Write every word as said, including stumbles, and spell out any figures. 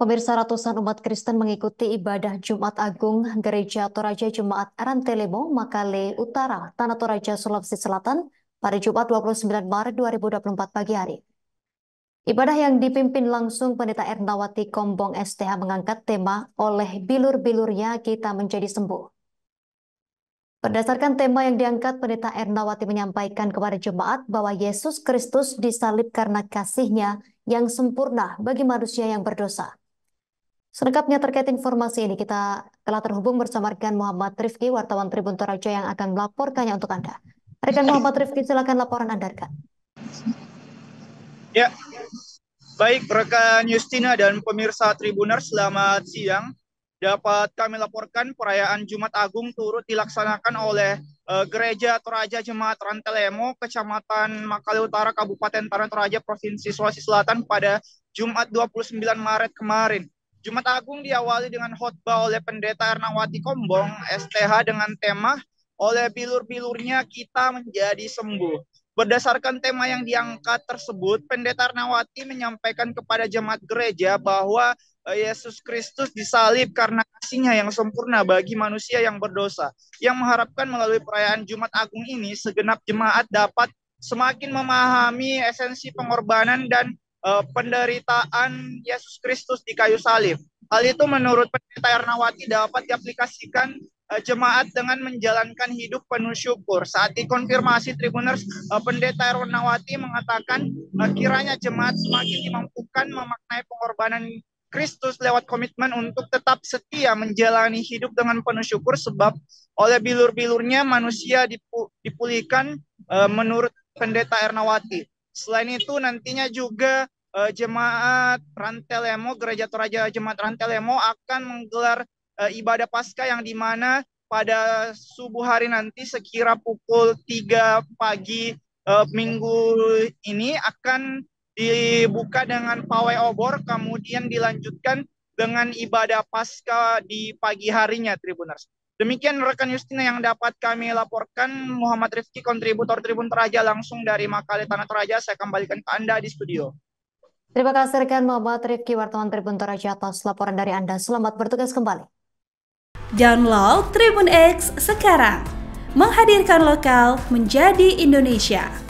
Pemirsa, ratusan umat Kristen mengikuti ibadah Jumat Agung Gereja Toraja Jemaat Rantelemo, Makale Utara, Tanah Toraja, Sulawesi Selatan pada Jumat dua puluh sembilan Maret dua ribu dua puluh empat pagi hari. Ibadah yang dipimpin langsung Pendeta Ernawati Kombong S T H mengangkat tema "Oleh bilur-bilurnya kita menjadi sembuh". Berdasarkan tema yang diangkat, Pendeta Ernawati menyampaikan kepada jemaat bahwa Yesus Kristus disalib karena kasih-Nya yang sempurna bagi manusia yang berdosa. Selengkapnya terkait informasi ini, kita telah terhubung bersama rekan Muhammad Rifki, wartawan Tribun Toraja yang akan melaporkannya untuk Anda. Rekan Muhammad Rifki, silakan laporan Anda, rekan. Ya, baik rekan Justina dan pemirsa Tribuners, selamat siang. Dapat kami laporkan perayaan Jumat Agung turut dilaksanakan oleh uh, Gereja Toraja Jemaat Rantelemo, Kecamatan Makale Utara, Kabupaten Tanah Toraja, Provinsi Sulawesi Selatan pada Jumat dua puluh sembilan Maret kemarin. Jumat Agung diawali dengan khotbah oleh Pendeta Ernawati Kombong S T H dengan tema "Oleh bilur-bilurnya kita menjadi sembuh". Berdasarkan tema yang diangkat tersebut, Pendeta Ernawati menyampaikan kepada jemaat gereja bahwa Yesus Kristus disalib karena kasih-Nya yang sempurna bagi manusia yang berdosa. Yang mengharapkan melalui perayaan Jumat Agung ini, segenap jemaat dapat semakin memahami esensi pengorbanan dan uh, penderitaan Yesus Kristus di kayu salib. Hal itu menurut Pendeta Ernawati dapat diaplikasikan uh, jemaat dengan menjalankan hidup penuh syukur. Saat dikonfirmasi Tribuners, uh, Pendeta Ernawati mengatakan uh, kiranya jemaat semakin dimampukan memaknai pengorbanan Kristus lewat komitmen untuk tetap setia menjalani hidup dengan penuh syukur, sebab oleh bilur-bilurnya manusia dipu dipulihkan uh, menurut Pendeta Ernawati. Selain itu nantinya juga uh, jemaat Rantelemo, Gereja Toraja Jemaat Rantelemo akan menggelar uh, ibadah Paskah yang dimana pada subuh hari nanti sekira pukul tiga pagi uh, minggu ini akan dibuka dengan pawai obor, kemudian dilanjutkan dengan ibadah Paskah di pagi harinya, Tribuners. Demikian rekan Justina yang dapat kami laporkan. Muhammad Rifki, kontributor Tribun Toraja langsung dari Makale Tanah Toraja. Saya kembalikan ke Anda di studio. Terima kasih rekan Muhammad Rifki, wartawan Tribun Toraja atas laporan dari Anda. Selamat bertugas kembali. Download Tribun X sekarang, menghadirkan lokal menjadi Indonesia.